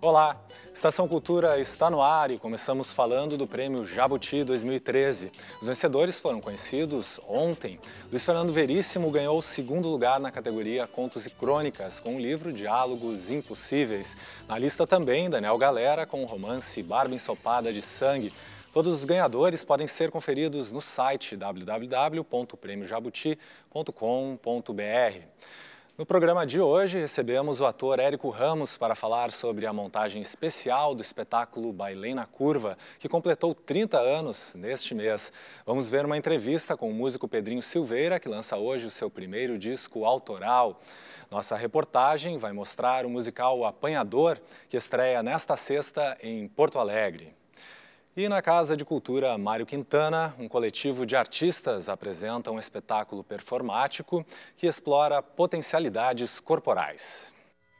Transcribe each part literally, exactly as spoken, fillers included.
Olá, Estação Cultura está no ar e começamos falando do Prêmio Jabuti dois mil e treze. Os vencedores foram conhecidos ontem. Luiz Fernando Veríssimo ganhou o segundo lugar na categoria Contos e Crônicas, com o livro Diálogos Impossíveis. Na lista também, Daniel Galera, com o romance Barba Ensopada de Sangue. Todos os ganhadores podem ser conferidos no site w w w ponto prêmio jabuti ponto com ponto b r. No programa de hoje, recebemos o ator Érico Ramos para falar sobre a montagem especial do espetáculo Bailei na Curva, que completou trinta anos neste mês. Vamos ver uma entrevista com o músico Pedrinho Silveira, que lança hoje o seu primeiro disco autoral. Nossa reportagem vai mostrar o musical Apanhador, que estreia nesta sexta em Porto Alegre. E na Casa de Cultura Mário Quintana, um coletivo de artistas apresenta um espetáculo performático que explora potencialidades corporais.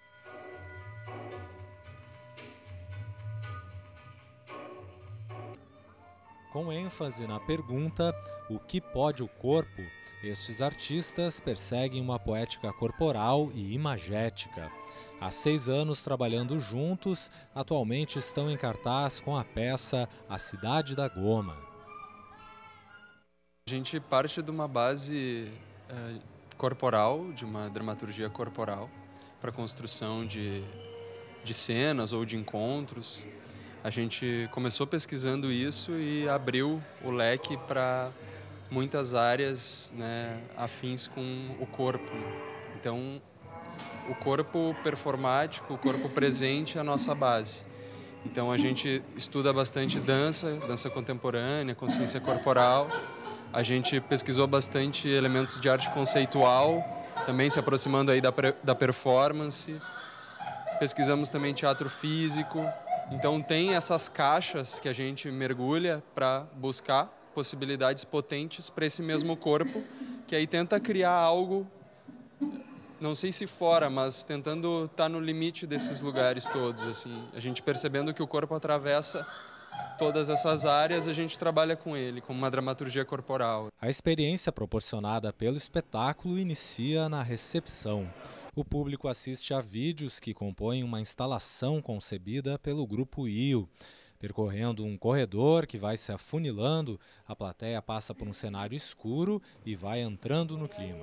Com ênfase na pergunta, o que pode o corpo? Estes artistas perseguem uma poética corporal e imagética. Há seis anos trabalhando juntos, atualmente estão em cartaz com a peça A Cidade da Goma. A gente parte de uma base é, corporal, de uma dramaturgia corporal, para a construção de, de cenas ou de encontros. A gente começou pesquisando isso e abriu o leque para muitas áreas, né, afins com o corpo. Então, o corpo performático, o corpo presente é a nossa base. Então, a gente estuda bastante dança, dança contemporânea, consciência corporal. A gente pesquisou bastante elementos de arte conceitual, também se aproximando aí da, da performance. Pesquisamos também teatro físico. Então, tem essas caixas que a gente mergulha para buscar possibilidades potentes para esse mesmo corpo, que aí tenta criar algo, não sei se fora, mas tentando estar no limite desses lugares todos. Assim, a gente percebendo que o corpo atravessa todas essas áreas, a gente trabalha com ele, com uma dramaturgia corporal. A experiência proporcionada pelo espetáculo inicia na recepção. O público assiste a vídeos que compõem uma instalação concebida pelo Grupo I O. Percorrendo um corredor que vai se afunilando, a plateia passa por um cenário escuro e vai entrando no clima.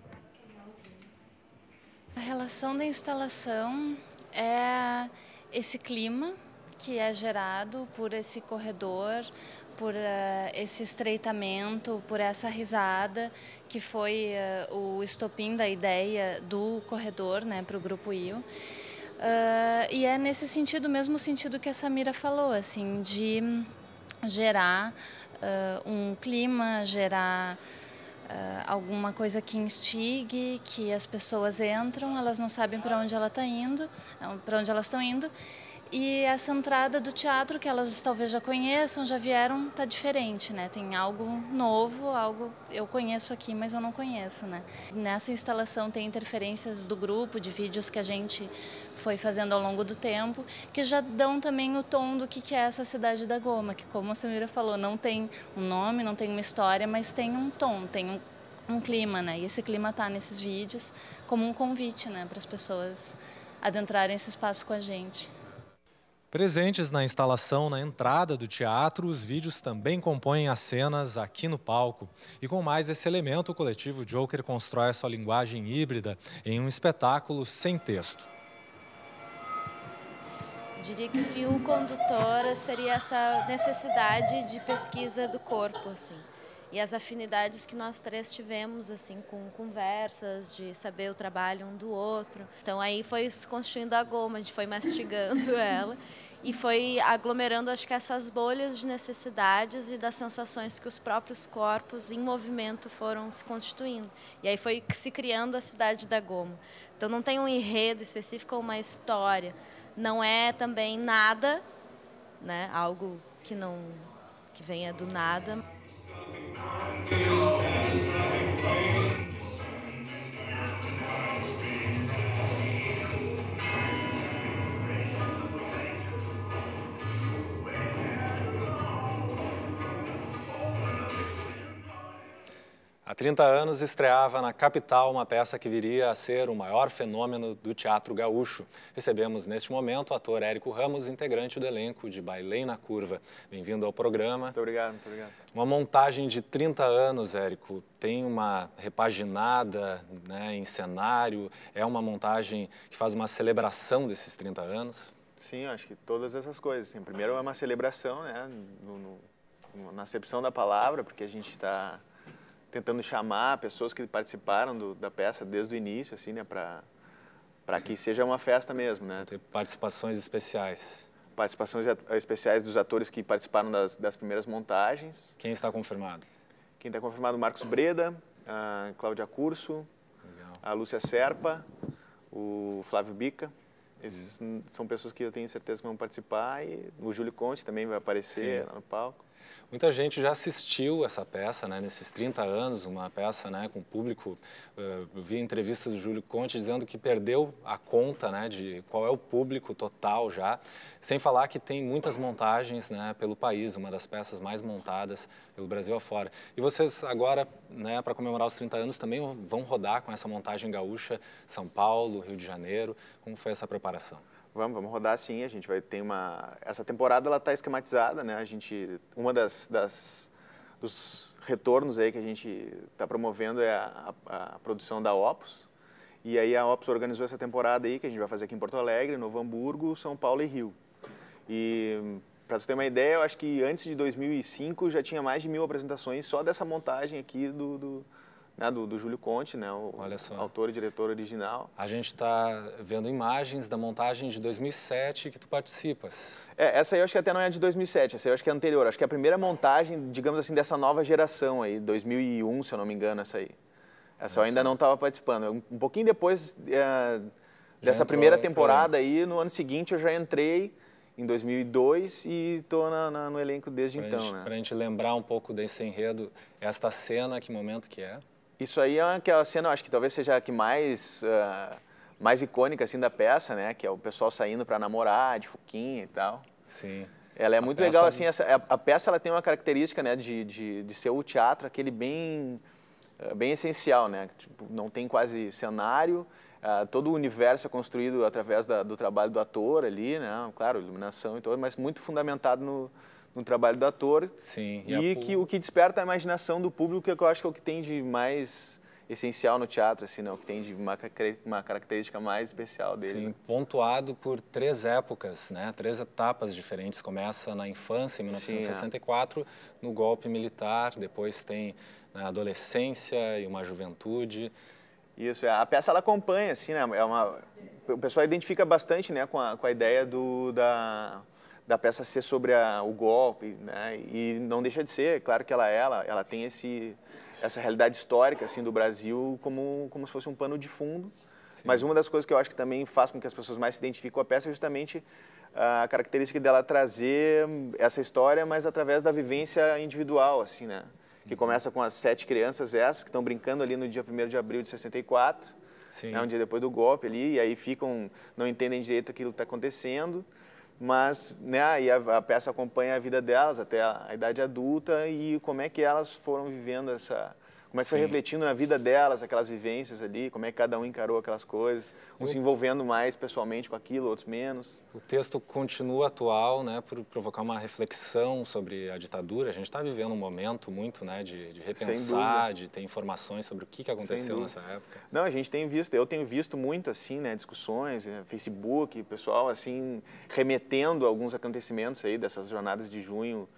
A relação da instalação é esse clima que é gerado por esse corredor, por uh, esse estreitamento, por essa risada, que foi uh, o estopim da ideia do corredor, né, para o Grupo I O. Uh, e é nesse sentido, mesmo sentido que a Samira falou, assim, de gerar uh, um clima, gerar uh, alguma coisa que instigue, que as pessoas entram, elas não sabem para onde ela tá indo, para onde elas estão indo. E essa entrada do teatro, que elas talvez já conheçam, já vieram, tá diferente, né? Tem algo novo, algo eu conheço aqui, mas eu não conheço, né? Nessa instalação tem interferências do grupo, de vídeos que a gente foi fazendo ao longo do tempo, que já dão também o tom do que é essa Cidade da Goma, que, como a Samira falou, não tem um nome, não tem uma história, mas tem um tom, tem um, um clima, né? E esse clima tá nesses vídeos como um convite, né, para as pessoas adentrarem esse espaço com a gente. Presentes na instalação na entrada do teatro, os vídeos também compõem as cenas aqui no palco. E com mais esse elemento, o coletivo Joker constrói a sua linguagem híbrida em um espetáculo sem texto. Diria que o fio condutor seria essa necessidade de pesquisa do corpo, assim. E as afinidades que nós três tivemos, assim, com conversas, de saber o trabalho um do outro. Então aí foi se constituindo a goma, a gente foi mastigando ela e foi aglomerando, acho que essas bolhas de necessidades e das sensações que os próprios corpos em movimento foram se constituindo. E aí foi se criando a Cidade da Goma. Então não tem um enredo específico ou uma história. Não é também nada, né? Algo que não que venha do nada. A trinta anos estreava na capital uma peça que viria a ser o maior fenômeno do teatro gaúcho. Recebemos neste momento o ator Érico Ramos, integrante do elenco de Bailei na Curva. Bem-vindo ao programa. Muito obrigado, muito obrigado. Uma montagem de trinta anos, Érico, tem uma repaginada, né, em cenário, é uma montagem que faz uma celebração desses trinta anos? Sim, acho que todas essas coisas. Assim, primeiro é uma celebração, né, no, no, na acepção da palavra, porque a gente está tentando chamar pessoas que participaram do, da peça desde o início, assim, né, para para que seja uma festa mesmo, né. Tem participações especiais. Participações especiais dos atores que participaram das, das primeiras montagens. Quem está confirmado? Quem está confirmado, Marcos Breda, a Cláudia Curso, Legal. A Lúcia Serpa, o Flávio Bica. Esses hum. são pessoas que eu tenho certeza que vão participar, e o Júlio Conte também vai aparecer Sim. lá no palco. Muita gente já assistiu essa peça, né, nesses trinta anos, uma peça, né, com público. Eu vi entrevistas do Júlio Conte dizendo que perdeu a conta, né, de qual é o público total já, sem falar que tem muitas montagens, né, pelo país, uma das peças mais montadas pelo Brasil afora. E vocês agora, né, para comemorar os trinta anos, também vão rodar com essa montagem gaúcha, São Paulo, Rio de Janeiro. Como foi essa preparação? Vamos, vamos rodar sim, a gente vai ter uma... Essa temporada ela está esquematizada, né? A gente, uma das, das dos retornos aí que a gente está promovendo é a, a, a produção da Opus. E aí a Opus organizou essa temporada aí, que a gente vai fazer aqui em Porto Alegre, Novo Hamburgo, São Paulo e Rio. E para tu ter uma ideia, eu acho que antes de dois mil e cinco já tinha mais de mil apresentações só dessa montagem aqui do... do Né, do, do Júlio Conte, né, o autor e diretor original. A gente está vendo imagens da montagem de dois mil e sete que tu participas. É, essa aí eu acho que até não é de dois mil e sete, essa aí eu acho que é anterior. Acho que é a primeira montagem, digamos assim, dessa nova geração aí, dois mil e um, se eu não me engano, essa aí. Essa eu ainda não estava participando. Um, um pouquinho depois é, dessa primeira temporada aí, no ano seguinte eu já entrei em dois mil e dois e estou no elenco desde pra então. Gente, né? Para a gente lembrar um pouco desse enredo, esta cena, que momento que é? Isso aí é aquela cena, eu acho que talvez seja a que mais, uh, mais icônica assim, da peça, né? Que é o pessoal saindo para namorar, de fuquinha e tal. Sim. Ela é a muito peça... legal, assim, essa, a, a peça ela tem uma característica, né, de, de, de ser o teatro, aquele bem, uh, bem essencial, né? Tipo, não tem quase cenário, uh, todo o universo é construído através da, do trabalho do ator ali, né? Claro, iluminação e tudo, mas muito fundamentado no... no trabalho do ator. Sim, e e que, o que desperta a imaginação do público, que eu acho que é o que tem de mais essencial no teatro, assim, né? O que tem de uma, uma característica mais especial dele. Sim, né? pontuado por três épocas, né? Três etapas diferentes. Começa na infância, em mil novecentos e sessenta e quatro, Sim, é. no golpe militar, depois tem a adolescência e uma juventude. Isso, a peça ela acompanha, assim, né? É uma, o pessoal identifica bastante, né, com a, com a ideia do, da... da peça ser sobre a, o golpe, né? E não deixa de ser, claro que ela é, ela, ela tem esse, essa realidade histórica assim, do Brasil como, como se fosse um pano de fundo. Sim. Mas uma das coisas que eu acho que também faz com que as pessoas mais se identifiquem com a peça é justamente a característica dela trazer essa história, mas através da vivência individual, assim, né? Que começa com as sete crianças essas, que estão brincando ali no dia primeiro de abril de sessenta e quatro, Sim. Né? Um dia depois do golpe ali, e aí ficam, não entendem direito aquilo que está acontecendo. Mas, né, aí a, a peça acompanha a vida delas até a, a idade adulta e como é que elas foram vivendo essa... Como é que Sim. foi refletindo na vida delas, aquelas vivências ali, como é que cada um encarou aquelas coisas, uns se envolvendo mais pessoalmente com aquilo, outros menos. O texto continua atual, né, por provocar uma reflexão sobre a ditadura. A gente está vivendo um momento muito, né, de, de repensar, de ter informações sobre o que, que aconteceu nessa época. Não, a gente tem visto, eu tenho visto muito, assim, né, discussões, Facebook, pessoal, assim, remetendo a alguns acontecimentos aí dessas jornadas de junho,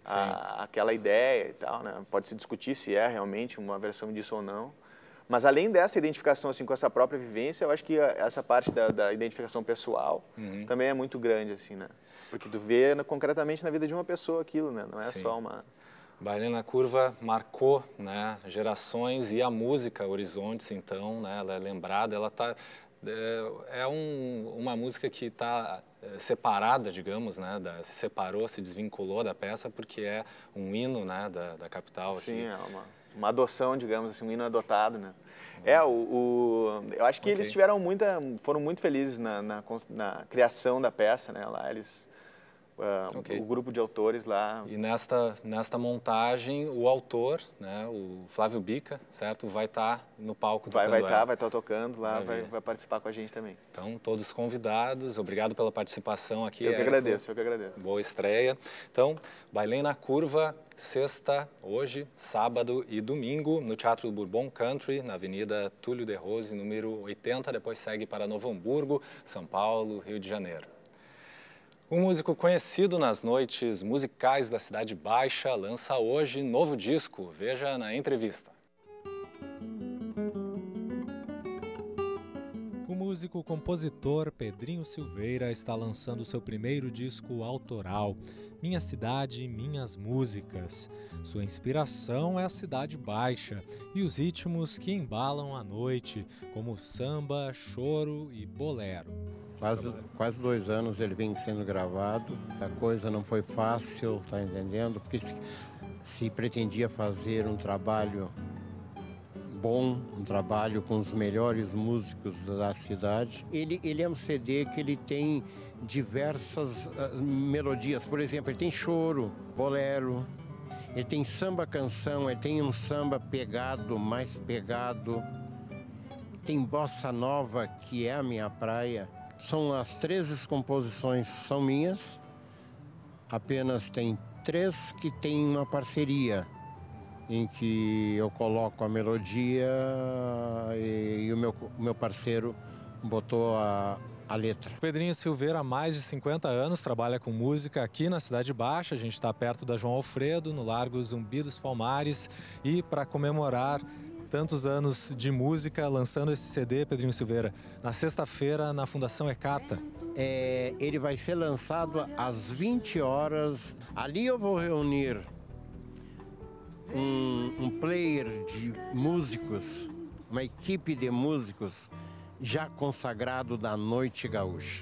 A, aquela ideia e tal, né? Pode se discutir se é realmente uma versão disso ou não. Mas além dessa identificação assim, com essa própria vivência, eu acho que a, essa parte da, da identificação pessoal uhum. também é muito grande, assim, né? Porque tu vê né, concretamente na vida de uma pessoa aquilo, né? Não é Sim. só uma... Bailei na Curva marcou, né, gerações e a música Horizontes, então, né, ela é lembrada, ela tá... É, é um, uma música que está separada, digamos, né, da, se separou, se desvinculou da peça porque é um hino, né, da, da capital. Sim, aqui. é uma, uma adoção, digamos assim, um hino adotado, né. É, o, o, eu acho que okay. eles tiveram muita, foram muito felizes na, na, na criação da peça, né, lá eles uh, okay. o grupo de autores lá. E nesta, nesta montagem, o autor, né, o Flávio Bica, certo, vai estar tá no palco vai, tocando vai estar, ela. vai estar tocando lá, vai, vai participar com a gente também. Então, todos convidados, obrigado pela participação aqui. Eu que Érico. agradeço, eu que agradeço. Boa estreia. Então, Bailei na Curva, sexta, hoje, sábado e domingo, no Teatro Bourbon Country, na Avenida Túlio de Rose, número oitenta, depois segue para Novo Hamburgo, São Paulo, Rio de Janeiro. Um músico conhecido nas noites musicais da Cidade Baixa lança hoje novo disco. Veja na entrevista. O músico-compositor Pedrinho Silveira está lançando seu primeiro disco autoral, Minha Cidade, Minhas Músicas. Sua inspiração é a Cidade Baixa e os ritmos que embalam a noite, como samba, choro e bolero. Quase, quase dois anos ele vem sendo gravado, a coisa não foi fácil, tá entendendo? Porque se, se pretendia fazer um trabalho bom, um trabalho com os melhores músicos da cidade. Ele, ele é um C D que ele tem diversas uh, melodias, por exemplo, ele tem choro, bolero, ele tem samba canção, ele tem um samba pegado, mais pegado, tem bossa nova, que é a minha praia. São as treze composições são minhas, apenas tem três que tem uma parceria, em que eu coloco a melodia e, e o meu, meu parceiro botou a, a letra. Pedrinho Silveira há mais de cinquenta anos trabalha com música aqui na Cidade Baixa. A gente está perto da João Alfredo, no Largo Zumbi dos Palmares, e para comemorar tantos anos de música, lançando esse C D, Pedrinho Silveira, na sexta-feira na Fundação Ecata. É, ele vai ser lançado às vinte horas. Ali eu vou reunir um, um player de músicos, uma equipe de músicos já consagrado da noite gaúcha.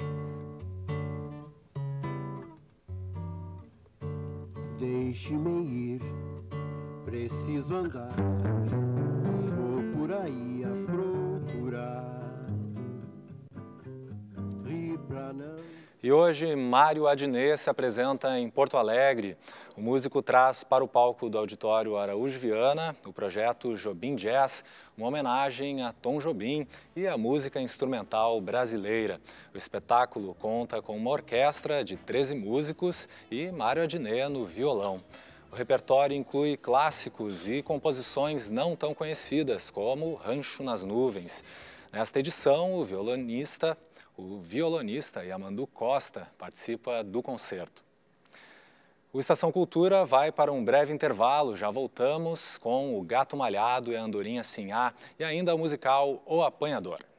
Deixe-me ir, preciso andar. Por aí a procurar, rir pra não... E hoje, Mário Adnet se apresenta em Porto Alegre. O músico traz para o palco do Auditório Araújo Viana o projeto Jobim Jazz, uma homenagem a Tom Jobim e à música instrumental brasileira. O espetáculo conta com uma orquestra de treze músicos e Mário Adnet no violão. O repertório inclui clássicos e composições não tão conhecidas, como Rancho nas Nuvens. Nesta edição, o violonista, o violonista Yamandu Costa participa do concerto. O Estação Cultura vai para um breve intervalo. Já voltamos com o Gato Malhado e a Andorinha Sinhá e ainda o musical O Apanhador.